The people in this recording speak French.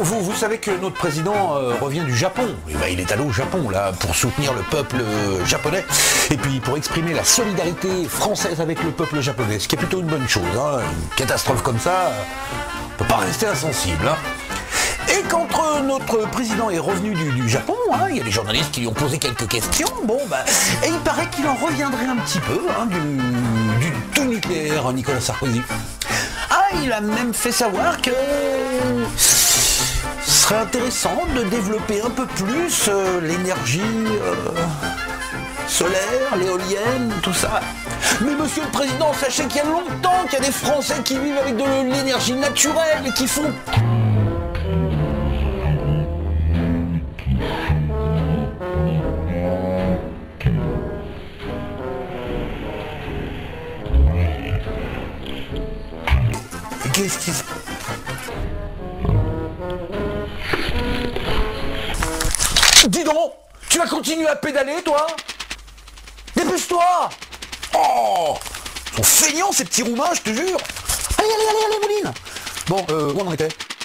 Vous savez que notre président revient du Japon. Et ben, il est allé au Japon là pour soutenir le peuple japonais et puis pour exprimer la solidarité française avec le peuple japonais, ce qui est plutôt une bonne chose. Hein. Une catastrophe comme ça, on peut pas rester insensible. Hein. Et quand notre président est revenu du Japon, hein, il y a des journalistes qui lui ont posé quelques questions, et il paraît qu'il en reviendrait un petit peu hein, du tout nucléaire, Nicolas Sarkozy. Ah, il a même fait savoir que ce serait intéressant de développer un peu plus l'énergie solaire, l'éolienne, tout ça. Mais monsieur le président, sachez qu'il y a longtemps qu'il y a des Français qui vivent avec de l'énergie naturelle et qui font... Qu'est-ce qui se... Dis donc, tu vas continuer à pédaler, toi? Dépêche-toi! Oh! Ils sont feignants, ces petits roumains, je te jure! Allez, Mouline! Bon, où on en était?